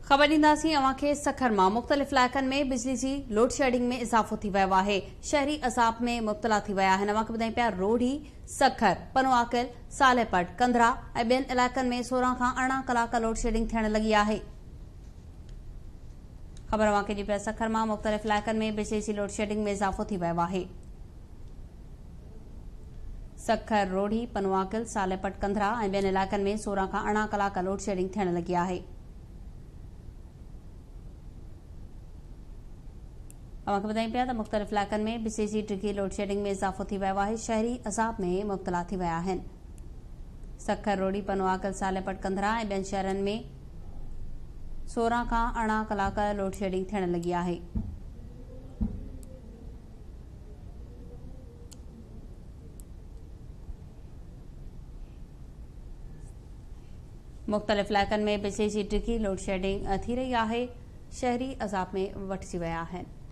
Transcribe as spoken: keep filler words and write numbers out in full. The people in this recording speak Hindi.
ख़बर ॾींदासीं अवां खे सखर मां मुख़्तलिफ़ इलाइक़नि में बिजली जी लोड शेडिंग में इज़ाफ़ो थी वियो आहे। शहरी अज़ाब में मुब्तला थी विया आहिनि। अवां खे ॿुधायूं पिया रोढ़ी, सखर, पनवाकिल, सालेपट, कंधरा ऐं ॿियनि इलाइक़नि में सोरहं खां अरिड़हं कलाक लोड शेडिंग थियण लॻी आहे। ख़बर अवां खे ॾिए पिया सखर मां मुख़्तलिफ़ इलाइक़नि में बिजली जी लोड शेडिंग में इज़ाफ़ो थी वियो आहे। सखर, रोढ़ी, पनवाकिल, सालेपट, कंधरा ऐं ॿियनि इलाइक़नि में सोरहं खां अरिड़हं कलाक लोड शेडिंग थियण लॻी आहे। अवां खे ॿुधायूं पिया त मुख़्तलिफ़ इलाइक़नि में बिजली जी डिघी लोड शेडिंग में इज़ाफ़ो थी वियो आहे। शहरी अज़ाब में मुब्तला थी विया आहिनि। सखर, रोढ़ी, पनवाकिल, सालेपट, कंधरा ऐं ॿियनि शहरनि में सोरहं खां अरिड़हं कलाक लोड शेडिंग थियण लॻी आहे। मुख़्तलिफ़ इलाइक़नि में बिजली जी डिघी लोड शेडिंग थी रही आहे। शहरी अज़ाब में वठिजी विया आहिनि।